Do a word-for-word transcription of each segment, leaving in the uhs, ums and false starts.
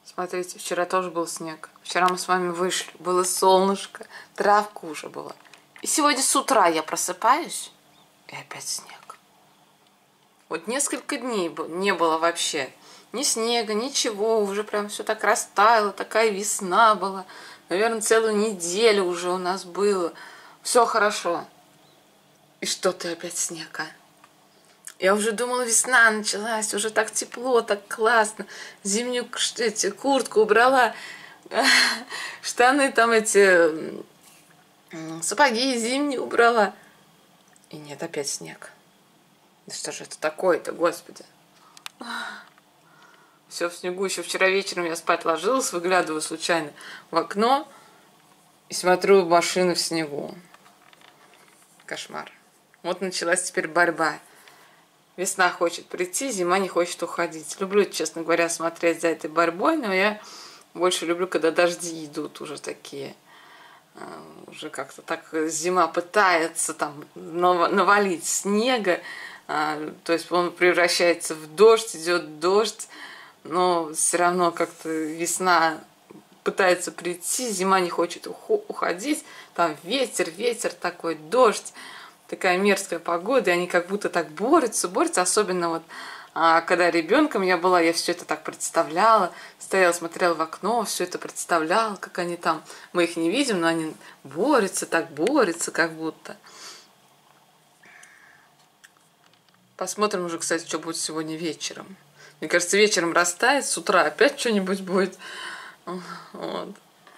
Смотрите, вчера тоже был снег. Вчера мы с вами вышли, было солнышко, травка уже была. И сегодня с утра я просыпаюсь, и опять снег. Вот несколько дней не было вообще ни снега, ничего. Уже прям все так растаяло, такая весна была. Наверное, целую неделю уже у нас было. Все хорошо. И что-то опять снег, а? Я уже думала, весна началась, уже так тепло, так классно. Зимнюю эти, куртку убрала, штаны там эти, сапоги зимние убрала. И нет, опять снег. Да что же это такое-то, Господи. Все в снегу. Еще вчера вечером я спать ложилась, выглядываю случайно в окно и смотрю машины в снегу. Кошмар. Вот началась теперь борьба. Весна хочет прийти, зима не хочет уходить. Люблю, честно говоря, смотреть за этой борьбой, но я больше люблю, когда дожди идут уже такие. Уже как-то так зима пытается там навалить снега. То есть он превращается в дождь, идет дождь, но все равно как-то весна пытается прийти, зима не хочет уходить. Там ветер, ветер такой, дождь. Такая мерзкая погода, и они как будто так борются, борются, особенно вот, а, когда ребенком я была, я все это так представляла, стояла, смотрела в окно, все это представляла, как они там, мы их не видим, но они борются, так борются, как будто. Посмотрим уже, кстати, что будет сегодня вечером. Мне кажется, вечером растает, с утра опять что-нибудь будет. Вот.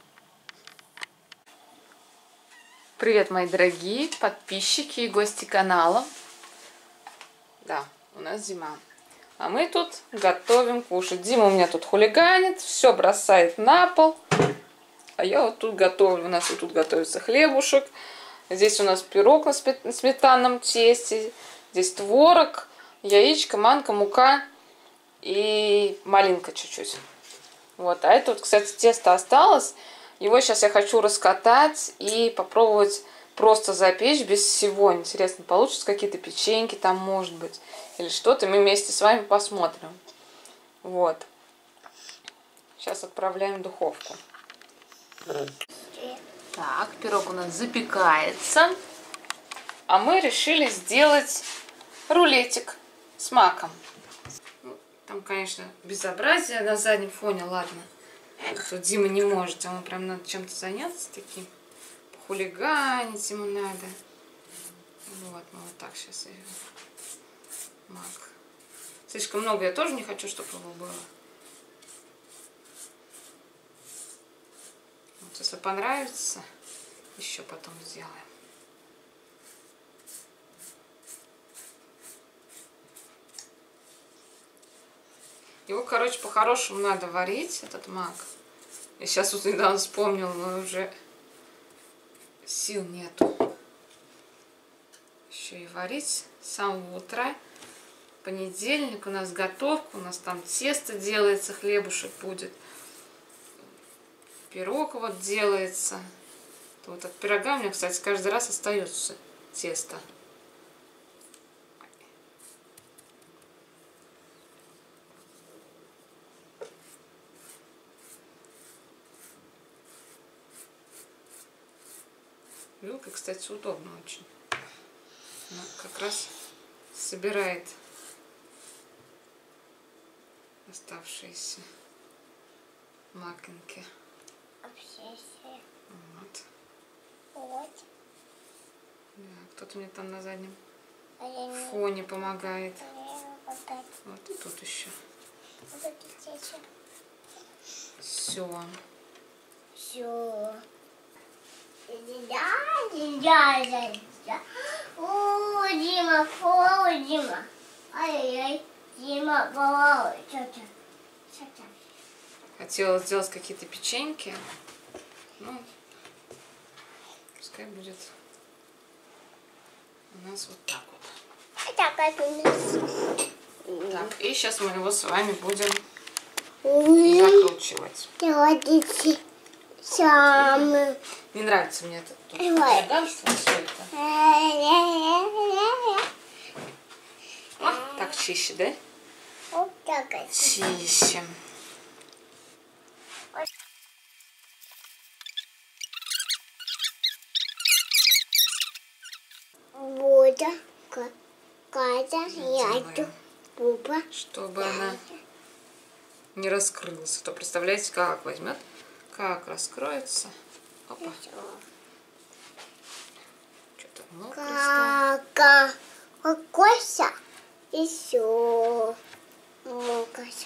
Привет, мои дорогие подписчики и гости канала. Да, у нас зима. А мы тут готовим кушать. Дима у меня тут хулиганит, все бросает на пол. А я вот тут готовлю. У нас вот тут готовится хлебушек. Здесь у нас пирог на сметанном тесте. Здесь творог, яичко, манка, мука и малинка чуть-чуть. Вот. А это вот, кстати, тесто осталось. Его сейчас я хочу раскатать и попробовать просто запечь без всего. Интересно, получится какие-то печеньки там, может быть, или что-то. Мы вместе с вами посмотрим. Вот. Сейчас отправляем в духовку. Так, пирог у нас запекается. А мы решили сделать рулетик с маком. Там, конечно, безобразие на заднем фоне, ладно. Что Дима не может, ему прям надо чем-то заняться таким. Хулиганить ему надо. Вот, мы вот так сейчас ее. Мак. Слишком много я тоже не хочу, чтобы его было. Вот, если понравится, еще потом сделаем. Его, короче, по-хорошему надо варить, этот мак. Я сейчас вот недавно вспомнила, но уже сил нету. Еще и варить с самого утра. Понедельник у нас готовка, у нас там тесто делается, хлебушек будет. Пирог вот делается. Вот от пирога у меня, кстати, каждый раз остается тесто. Вилка, кстати, удобно очень. Она как раз собирает оставшиеся макинки. Вот. Вот. Да, кто-то мне там на заднем фоне помогает. Вот и тут еще. Все. Все. Да, да, да. О, Дима, о, Дима. Ай-яй-яй, Дима, о, тетя. Хотела сделать какие-то печеньки. Ну, пускай будет у нас вот так вот. Так, как у нас. Так, и сейчас мы его с вами будем закручивать. Самый. Не нравится мне это хулиганство, все это. О, так чище, да? Вот так. Чище. делаем, чтобы она не раскрылась. А то представляете, как возьмет, как раскроется. Опа. Что-то мокрое. Кака. Какося. Еще. Мокося.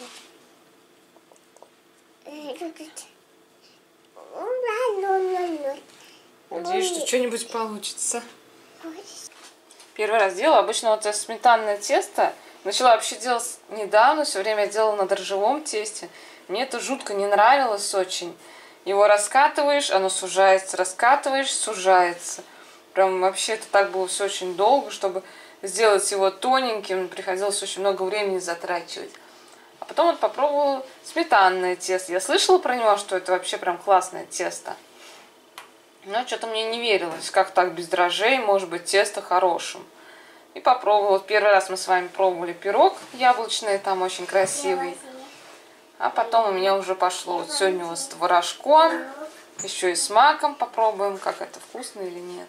Надеюсь, что что-нибудь получится. Первый раз делаю. Обычно вот это сметанное тесто начала вообще делать недавно, все время делала на дрожжевом тесте. Мне это жутко не нравилось очень. Его раскатываешь, оно сужается, раскатываешь, сужается. Прям вообще это так было все очень долго, чтобы сделать его тоненьким, приходилось очень много времени затрачивать. А потом вот попробовала сметанное тесто. Я слышала про него, что это вообще прям классное тесто. Но что-то мне не верилось, как так без дрожжей может быть тесто хорошим. И попробовала. Первый раз мы с вами пробовали пирог яблочный, там очень красивый. А потом у меня уже пошло. Вот сегодня вот с творожком, еще и с маком попробуем, как это вкусно или нет.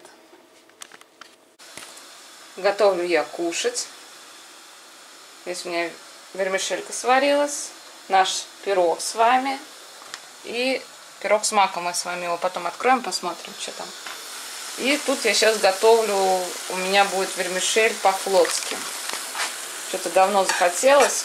Готовлю я кушать. Здесь у меня вермишелька сварилась, наш пирог с вами и пирог с маком. Мы с вами его потом откроем, посмотрим, что там. И тут я сейчас готовлю, у меня будет вермишель по-флотски. Что-то давно захотелось,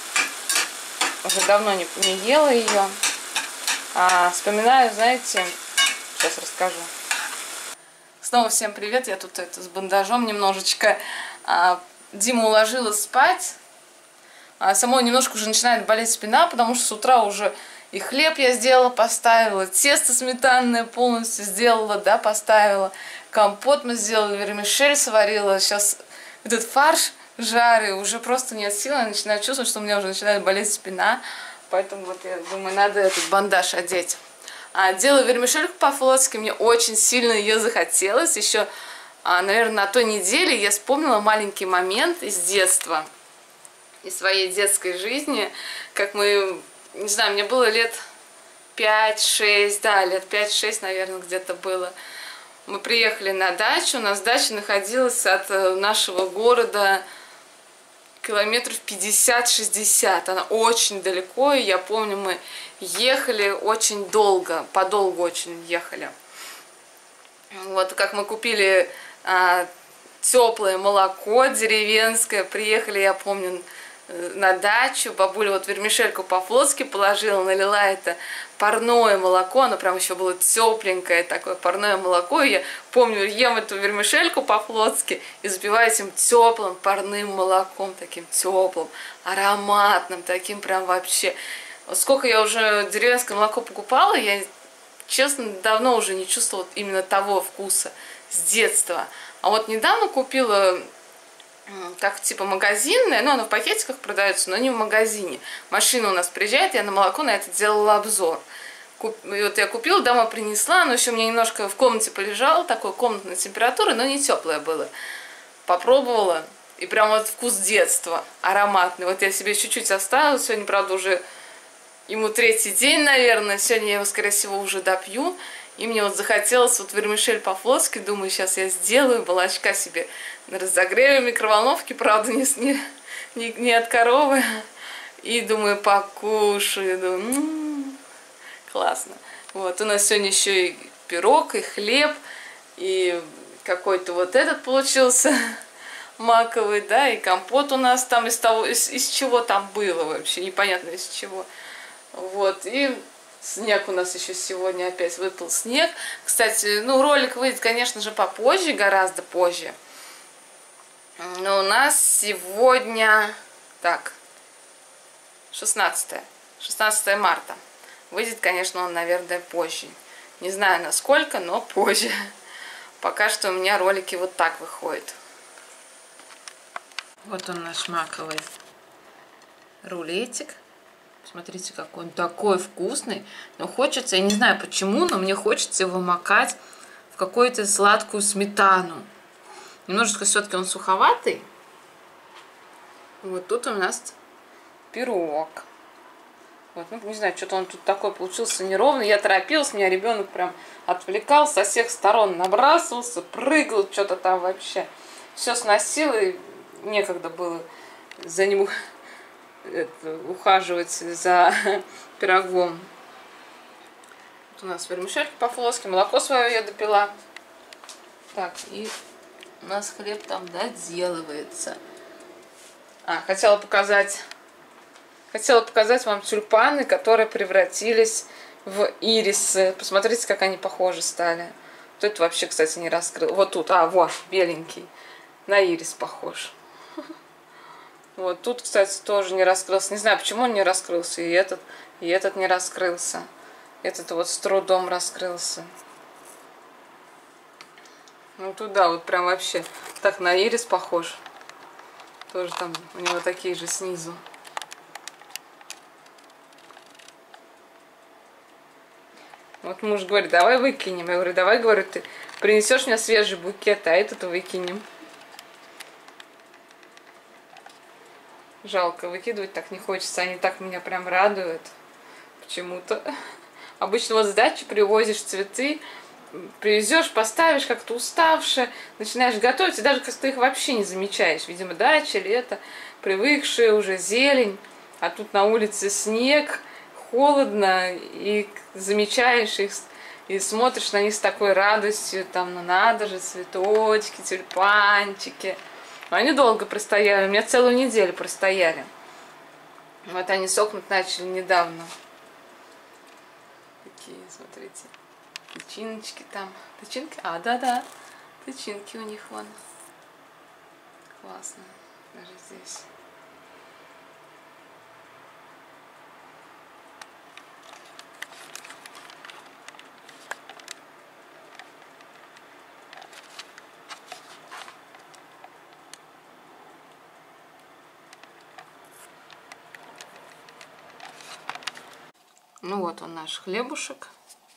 уже давно не, не ела ее. А, вспоминаю, знаете, сейчас расскажу. Снова всем привет, я тут это, с бандажом немножечко. А, Диму уложила спать. А самой немножко уже начинает болеть спина, потому что с утра уже и хлеб я сделала, поставила, тесто сметанное полностью сделала, да, поставила, компот мы сделали, вермишель сварила, сейчас этот фарш жарю, уже просто нет сил, я начинаю чувствовать, что у меня уже начинает болеть спина, поэтому вот я думаю, надо этот бандаж одеть. А, делаю вермишельку по-флотски, мне очень сильно ее захотелось, еще, а, наверное, на той неделе я вспомнила маленький момент из детства, из своей детской жизни, как мы... Не знаю, мне было лет пять-шесть, да, лет пять-шесть, наверное, где-то было. Мы приехали на дачу, у нас дача находилась от нашего города километров пятьдесят-шестьдесят. Она очень далеко, и я помню, мы ехали очень долго, подолгу очень ехали. Вот, как мы купили а, теплое молоко деревенское, приехали, я помню, на дачу, бабуля вот вермишельку по-флотски положила, налила это парное молоко, оно прям еще было тепленькое, такое парное молоко, и я помню, ем эту вермишельку по-флотски и запиваю этим теплым парным молоком, таким теплым, ароматным, таким прям вообще. Вот сколько я уже деревенское молоко покупала, я, честно, давно уже не чувствовала именно того вкуса с детства. А вот недавно купила... как типа магазинное, ну оно в пакетиках продается, но не в магазине. Машина у нас приезжает, я на молоко на это делала обзор. Куп... И вот я купила, домой принесла, оно еще у меня немножко в комнате полежало, такой комнатной температуры, но не теплое было. Попробовала, и прям вот вкус детства, ароматный. Вот я себе чуть-чуть оставила, сегодня, правда, уже ему третий день, наверное, сегодня я его, скорее всего, уже допью. И мне вот захотелось вот вермишель по-флотски, думаю, сейчас я сделаю молочка себе на разогреве микроволновки, правда, не, не, не от коровы. И думаю, покушаю, думаю, м-м, классно. Вот, у нас сегодня еще и пирог, и хлеб, и какой-то вот этот получился маковый, да, и компот у нас там из того, из, из чего там было вообще, непонятно из чего. Вот, и... Снег у нас еще сегодня опять выпал снег. Кстати, ну ролик выйдет, конечно же, попозже, гораздо позже. Но у нас сегодня, так, шестнадцатое марта. Выйдет, конечно, он, наверное, позже. Не знаю насколько, но позже. Пока что у меня ролики вот так выходят. Вот он наш маковый рулетик. Смотрите, какой он такой вкусный. Но хочется, я не знаю почему, но мне хочется его макать в какую-то сладкую сметану. Немножечко все-таки он суховатый. Вот тут у нас пирог. Вот, ну, не знаю, что-то он тут такой получился неровный. Я торопилась, меня ребенок прям отвлекал, со всех сторон набрасывался, прыгал, что-то там вообще. Все сносил, и некогда было за ним это, ухаживать, за пирогом. Вот у нас вермишелька по-флотски, молоко свое я допила. Так, и у нас хлеб там доделывается. А, хотела показать, хотела показать вам тюльпаны, которые превратились в ирисы. Посмотрите, как они похожи стали. Вот это вообще, кстати, не раскрыл. Вот тут, а, вот, беленький. На ирис похож. Вот тут, кстати, тоже не раскрылся. Не знаю, почему он не раскрылся. И этот, и этот не раскрылся. Этот вот с трудом раскрылся. Ну туда вот прям вообще так на ирис похож. Тоже там у него такие же снизу. Вот муж говорит, давай выкинем. Я говорю, давай, говорю, ты принесешь мне свежий букет, а этот выкинем. Жалко, выкидывать так не хочется. Они так меня прям радуют. Почему-то. Обычно вот с дачи привозишь цветы, привезешь, поставишь как-то уставшая, начинаешь готовить, и даже как-то их вообще не замечаешь. Видимо, дача, лето, привыкшая уже зелень, а тут на улице снег, холодно, и замечаешь их, и смотришь на них с такой радостью, там, ну надо же, цветочки, тюльпанчики. Но они долго простояли, у меня целую неделю простояли. Вот они сохнуть начали недавно. Такие, смотрите. Тычиночки там. Тычинки? А, да-да. Тычинки у них вон. Классно. Даже здесь. Ну вот он наш хлебушек.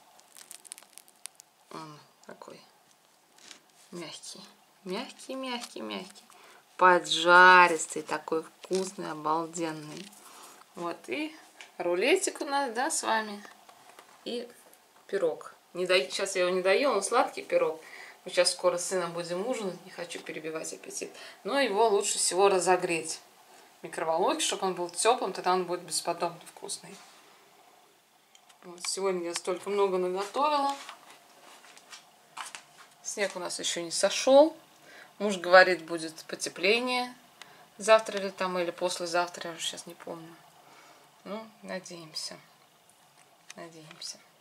Он такой мягкий, мягкий, мягкий, мягкий, поджаристый, такой вкусный, обалденный. Вот и рулетик у нас, да, с вами, и пирог. Не до... Сейчас я его не доела, он сладкий пирог. Мы сейчас скоро с сыном будем ужинать, не хочу перебивать аппетит. Но его лучше всего разогреть в микроволновке, чтобы он был теплым, тогда он будет бесподобно вкусный. Вот, сегодня я столько много наготовила. Снег у нас еще не сошел. Муж говорит, будет потепление. Завтра или там, или послезавтра, я уже сейчас не помню. Ну, надеемся. Надеемся.